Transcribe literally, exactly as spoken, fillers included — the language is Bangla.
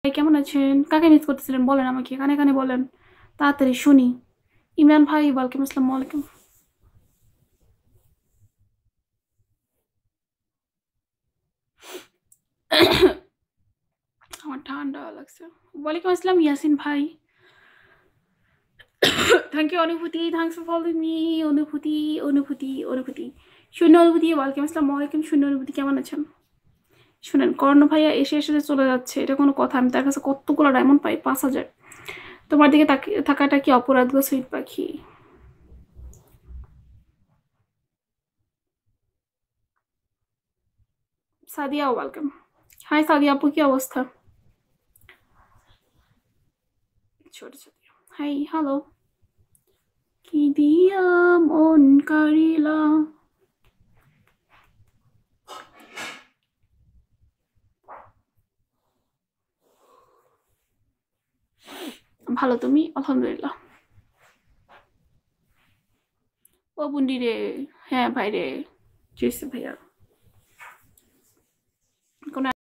কেমন আছেন? কাকে মিস করতেছিলেন বলেন আমাকে, কানে কানে বলেন, তাড়াতাড়ি শুনি। ইমরান ভাই ওয়ালাইকুম আসসালাম। ওয়ালাইকুম। আমার ঠান্ডা লাগছে। ওয়ালাইকুম আসসালাম ইয়াসিন ভাই। থ্যাংক ইউ অনুভূতি, থ্যাংকস ফর ফলোইং মি। অনুভূতি অনুভূতি অনুভূতি শূন্য অনুভূতি ওয়ালাইকুম আসসালাম। ওয়ালাইকুম শূন্য অনুভূতি কেমন আছেন? শুনেন, কর্ণ ভাইয়া এসে এসে যে চলে যাচ্ছে, এটা কোনো কথা? আমি তার কাছে কতগুলো ডায়মন্ড পাই, পাঁচ হাজার। তোমার দিকে তাকিয়ে থাকাটা কি অপরাধ গো সুইট পাখি? সাদিয়া ওয়েলকাম। হাই সাদিয়া আপু, কি অবস্থা? ছোট ছোট। Hi hello. কি দিয়া মন কারিলা। ভালো, তুমি? আলহামদুলিল্লাহ। ও বুন্ডি রে। হ্যাঁ ভাই রে। জুইসে ভাইয়া। কোনো